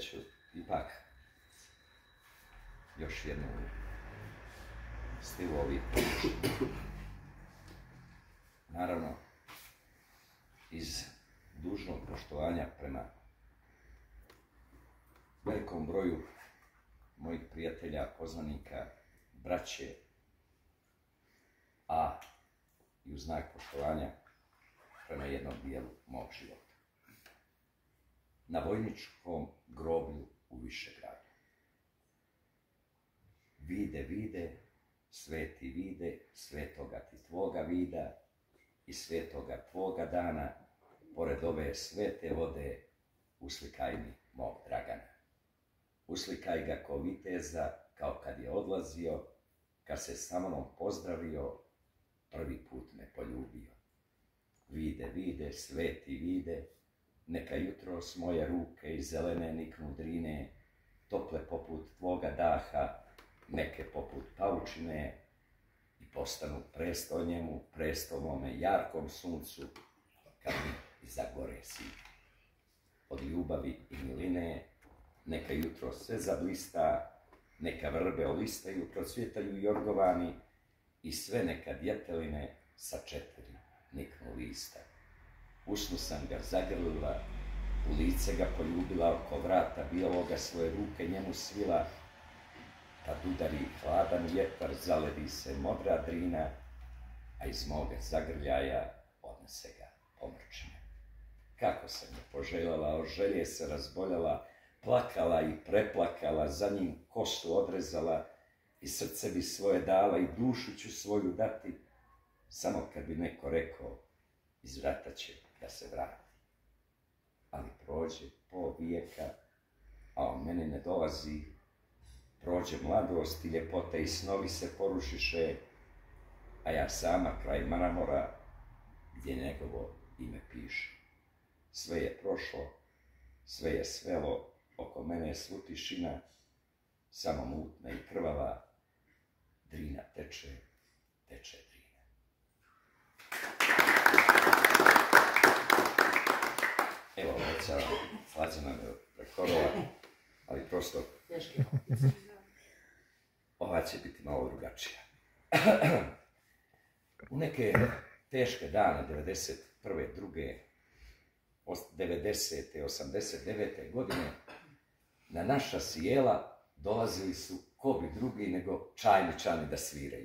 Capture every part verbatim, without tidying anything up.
ću ipak još jednu stilu ovih pokušanja. Naravno, iz dužnog poštovanja prema velikom broju mojih prijatelja, poznanika, braće, a i u znak poštovanja prema jednom dijelu mog života. Na vojničkom groblju u Višegradu. Vide, vide, sveti vide, svetoga ti tvoga vida i svetoga tvoga dana, pored ove svete vode, uslikaj mi mog Dragana. Uslikaj ga ko viteza, kao kad je odlazio, kad se sa mnom pozdravio, prvi put me poljubio. Vide, vide, sveti vide, neka jutros moje ruke iz zelene niknu drine, tople poput tvoga daha, neke poput paučine, i postanu presto njemu, presto mome jarkom suncu, kad mi zagore sine. Od ljubavi i miline, neka jutro sve zablista, neka vrbe olistaju, procvjetaju jorgovani, i sve neka djeteline sa četiri niknu lista. Usnu sam ga zagrlila, u lice ga poljubila, oko vrata bijeloga svoje ruke njemu svila, kad udari hladan vjetar, zaledi se modra drina, a iz moga zagrljaja odnese ga pomrčine. Kako sam ga poželjela, od želje se razboljela, plakala i preplakala, za njim kosu odrezala, i srce bi svoje dala i dušu ću svoju dati, samo kad bi neko rekao, iz rata će da se vrati. Ali prođe po vijeka, a on meni ne dolazi, prođe mladost i ljepota i snovi se porušiše, a ja sama kraj mramora, gdje njegovo ime piše. Sve je prošlo, sve je svelo, oko mene je svu tišina, samo mutna i krvava, drina teče, teče drina. Evo, oca, slađa nam je prekorova, ali prosto ova će biti malo drugačija. U neke teške dane, devedeset prve, druge, devedesete, osamdeset devete godine, na naša sjela dolazili su ko bi drugi nego čajničani da sviraju.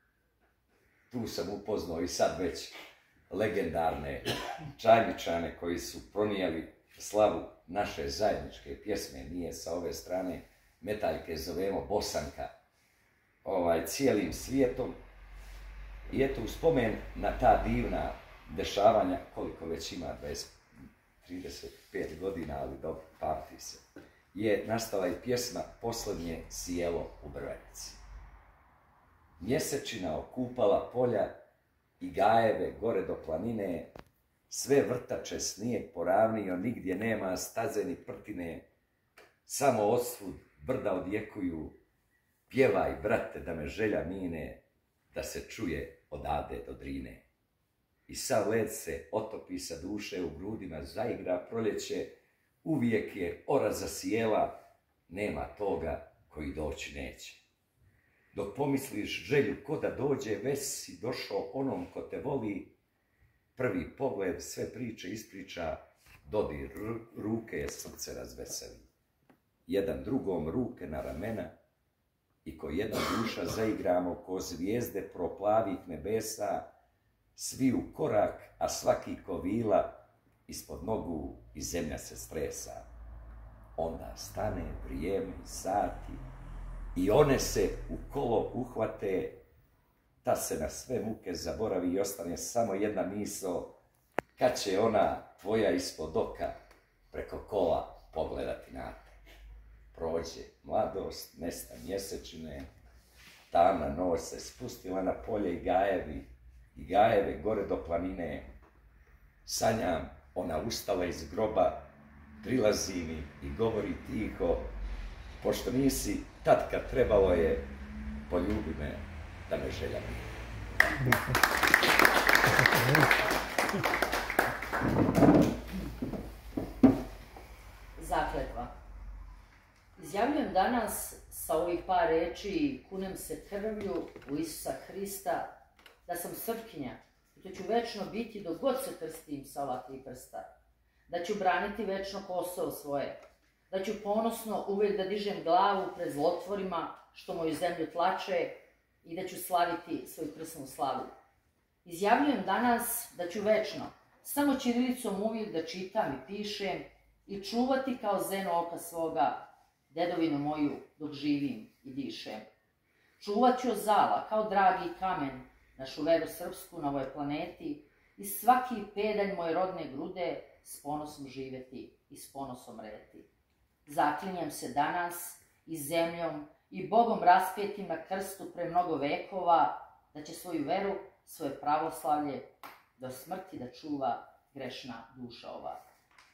Tu sam upoznao i sad već legendarne čajničane koji su pronijeli slavu naše zajedničke pjesme, nije sa ove strane metaljke, zovemo Bosanka, cijelim svijetom. I eto, u spomen na ta divna dešavanja, koliko već ima, dvadeset, trideset pet godina, ali dobro, pamti se, je nastala i pjesma Posljednje sjelo u Brvenici. Mjesečina okupala polja i gajeve gore do planine, sve vrtače snijeg poravnio, nigdje nema staze ni prtine, samo odsvud brda odjekuju, pjevaj, brate, da me želja mine, da se čuje od Ade do Drine. I sav led se otopi sa duše, u grudima zaigra proljeće, uvijek je oraza sjela, nema toga koji doći neće. Dok pomisliš želju ko da dođe, već si došao onom ko te voli, prvi pogled sve priče ispriča, dodir ruke je srce razveseli. Jedan drugom ruke na ramena i ko jedna duša zaigramo ko zvijezde proplavih nebesa, svi u korak, a svaki ko vila, ispod nogu i zemlja se stresa. Onda stane vrijeme i sati i one se u kolo uhvate, ta se na sve muke zaboravi i ostane samo jedna misao, kad će ona tvoja ispod oka preko kola pogledati na te. Prođe mladost, nesta mjesečine, tamna noć se spustila na polje i gajevi, i gajeve gore do planine. Sanjam, ona ustala iz groba, prilazi mi i govori tiho, pošto nisi tad kad trebalo je, poljubi me da me želja mine. Zakletva. sa ovih par reči kunem se krvlju u Isusa Hrista da sam Srpkinja i da ću večno biti dok god se krstim sa ova tri prsta. Da ću braniti večno Kosovo svoje. Da ću ponosno uvijek da dižem glavu pred zlotvorima što moju zemlju tlače i da ću slaviti svoju krsnu slavu. Izjavljujem danas da ću večno, samo ćirilicom uvijek da čitam i pišem i čuvati kao zeno oka svoga dedovinu moju dok živim i dišem. Čuvat ću zala kao dragi kamen našu veru srpsku na ovoj planeti i svaki pedalj moje rodne grude s ponosom živeti i s ponosom reti. Zaklinjem se danas i zemljom i Bogom raspetim na krstu pre mnogo vekova da će svoju veru, svoje pravoslavlje do smrti da čuva grešna duša ova.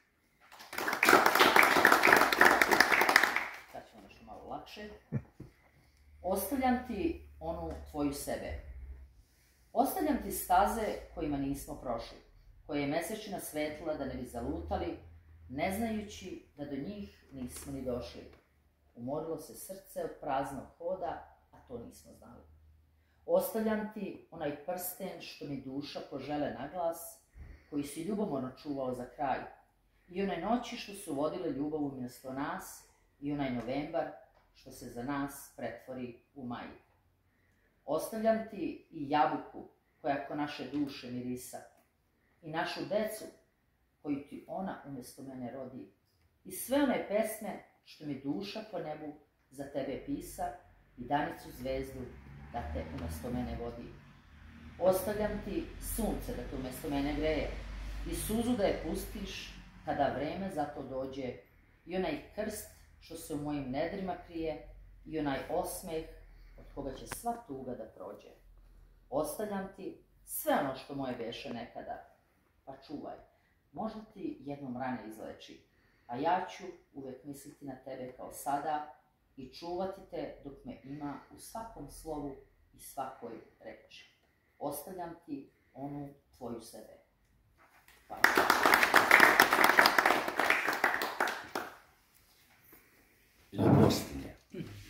Sad ćemo nešto malo lakše. Ostavljam ti onu tvoju sebe. Ostavljam ti staze kojima nismo prošli, koje je mesečina svetlila da ne bi zalutali, ne znajući da do njih nismo ni došli. Umorilo se srce od praznog hoda, a to nismo znali. Ostavljam ti onaj prsten što mi duša požele na glas, koji si ljubomorno čuvao za kraj, i onaj noći što su vodile ljubav umjesto nas, i onaj novembar što se za nas pretvori u maj. Ostavljam ti i jabuku koja ko naše duše mirisa, i našu decu koju ti ona umjesto mene rodi, i sve one pesme što mi duša po nebu za tebe pisa, i danicu zvezdu da te umjesto mene vodi. Ostavljam ti sunce da te umjesto mene greje, i suzu da je pustiš kada vreme za to dođe, i onaj krst što se u mojim nedrima krije, i onaj osmeh od koga će sva tuga da prođe. Ostavljam ti sve ono što moje beše nekada, pa čuvaj, možda ti jednom rane izleči, a ja ću uvek misliti na tebe kao sada i čuvati te dok me ima u svakom slovu i svakoj reči. Ostavljam ti onu tvoju sebe. Hvala. Ljubostinje.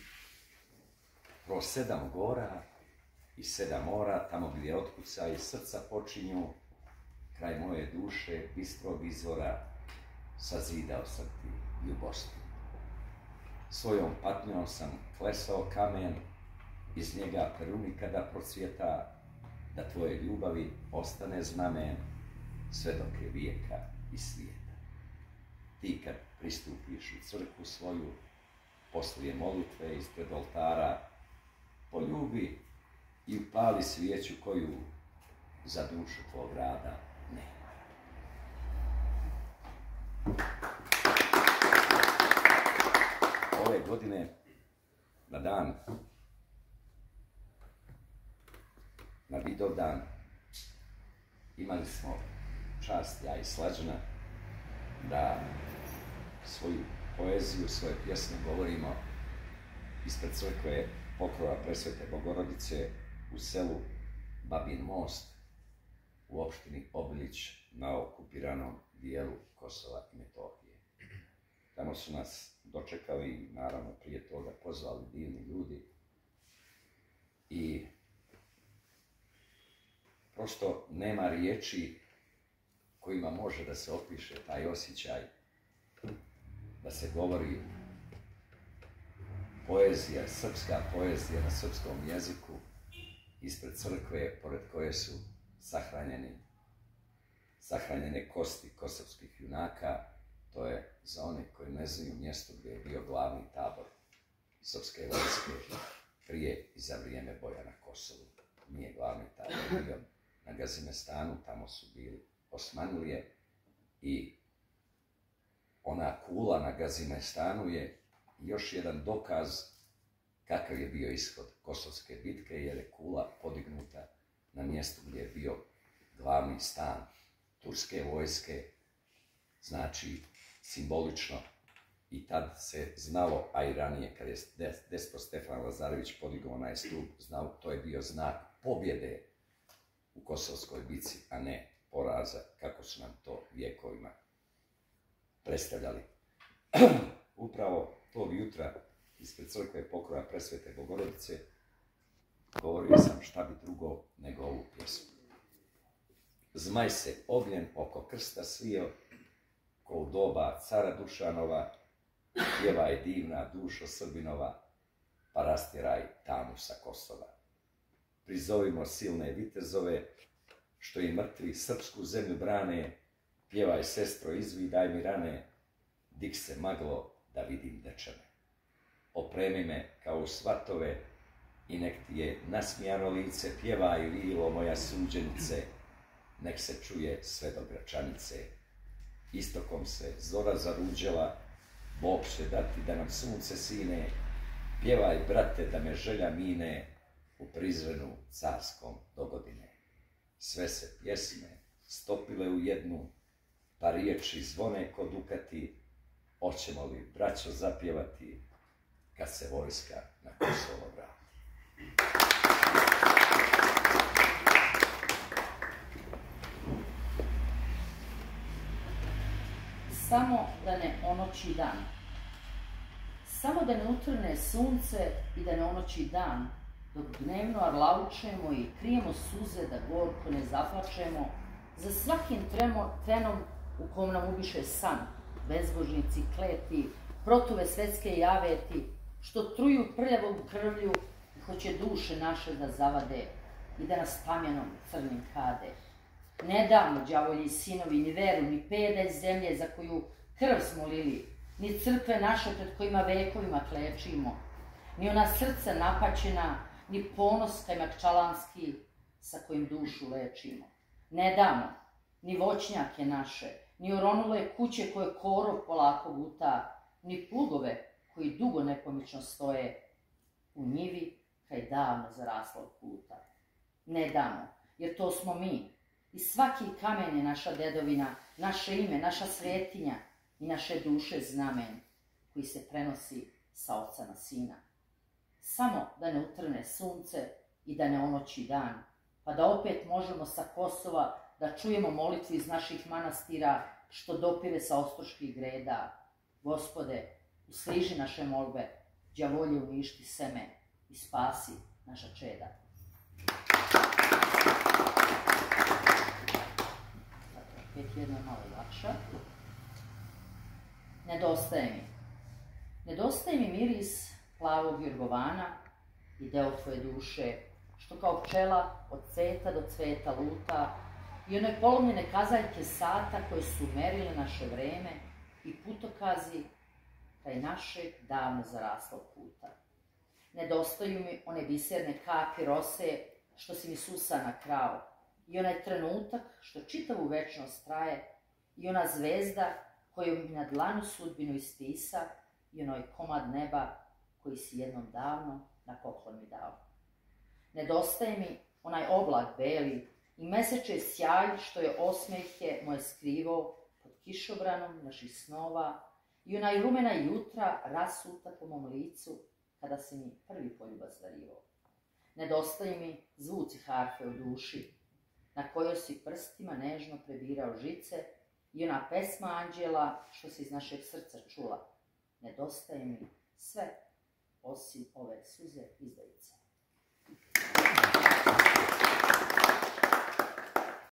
Pro sedam gora i sedam mora, tamo gdje otkuca i srca počinju, kraj moje duše, bistrog izvora, sazidao sam ti ljubostinju. Svojom patnjom sam klesao kamen, iz njega peruni kada procvjeta, da tvoje ljubavi ostane znamen, sve dok je vijeka i svijeta. Ti kad pristupiš u crkvu svoju, poslije molitve ispred oltara, poljubi i upali svijeću koju za dušu tvog rada nema. Ove godine, na dan, na Vidovdan, imali smo čast, ja i Slađana, da svoju poeziju, svoje pjesme govorimo ispred crkve pokrova Presvete Bogorodice u selu Babin Most u opštini Obilić na okupiranom dijelu Kosova i Metohije. Tamo su nas dočekali i naravno prije toga pozvali divni ljudi i prosto nema riječi kojima može da se opiše taj osjećaj da se govori poezija, srpska poezija na srpskom jeziku ispred crkve pored koje su sahranjeni, sahranjene kosti kosovskih junaka. To je za one koji ne znaju mjesto gdje je bio glavni tabor srpske vojske prije i za vrijeme boja na Kosovu. Nije glavni tabor bio na Gazimestanu, tamo su bili Osmanlije i ona kula na Gazimestanu je još jedan dokaz kakav je bio ishod Kosovske bitke, jer je kula podignuta na mjestu gdje je bio glavni stan turske vojske, znači simbolično. I tad se znalo, a i ranije, kad je despot Stefan Lazarević podigao onaj stup, znao, to je bio znak pobjede u Kosovskoj bitci, a ne poraza, kako su nam to vjekovima predstavljali. Upravo tog jutra ispred crkve pokroja Presvete Bogorodice, govorio sam šta bi drugo nego ovu pjesmu. Zmaj se ognjen oko krsta svio, ko u doba cara Dušanova, pjevaj divna dušo Srbinova, pa rastjeraj tamu sa Kosova. Prizovimo silne vitezove, što i mrtvi srpsku zemlju brane, pjevaj sestro izvidaj mi rane, dik se maglo da vidim dečane. Opremi me kao u svatove i nek ti je nasmijano lice, pjevaj vilo moja suđenice, nek se čuje sve do Gračanice. Istokom se zora zaruđela, Bog će dati da nam sunce sine, pjevaj brate da me želja mine, u prizrenu carskom dogodine. Sve se pjesme stopile u jednu, pa riječi zvone ko dukati, hoćemo li braćo zapjevati, kad se vojska na Kosovo vrati. Samo da ne onoći dan, samo da ne utrne sunce i da ne onoći dan, dok dnevno arlaučemo i krijemo suze da gorko ne zaplačemo, za svakim trenom u kom nam ubiše san, bezbožnici kleti, protuve svetske javeti, što truju prljavom krvlju i hoće duše naše da zavade i da nas kamjenom crnim kade. Ne damo, đavolji sinovi, ni veru, ni pedalj zemlje za koju krv smo lili, ni crkve naše pred kojima vekovima klečimo, ni ona srca napaćena, ni ponos kajmakčalanski sa kojim dušu lečimo. Ne damo ni voćnjake naše, ni oronule kuće koje korov polako guta, ni plugove koji dugo nepomično stoje u njivi kraj davno zaraslog puta. Ne damo, jer to smo mi, i svaki kamen je naša dedovina, naše ime, naša svetinja i naše duše znamen koji se prenosi sa oca na sina. Samo da ne utrne sunce i da ne onoći dan, pa da opet možemo sa Kosova da čujemo molitvu iz naših manastira što dopire sa ostroških greda. Gospode, usliži naše molbe, đavolje uništi seme i spasi naša čeda. Opet jedna malo lakša. Nedostaje mi. Nedostaje mi miris plavog jorgovana i deo tvoje duše, što kao pčela od cveta do cveta luta, i one polomljene kazaljke sata koje su merile naše vreme i putokazi kraj našeg davno zaraslog puta. Nedostaju mi one biserne kapi rose što si mi susana krao, i onaj trenutak što čitavu večnost traje, i ona zvezda koju mi na dlanu sudbinu ispisa, i onaj komad neba koji si jednom davno na poklon mi dao. Nedostaje mi onaj oblak beli i meseče sjaj što je osmehe moje skrivao pod kišobranom naših snova, i onaj rumena jutra rasuta po mom licu kada si mi prvi poljubac darivao. Nedostaje mi zvuci harfe u duši, na kojoj si prstima nežno prebirao žice, i ona pesma anđela što se iz našeg srca čula. Nedostaje mi sve osim ove suze izdajice.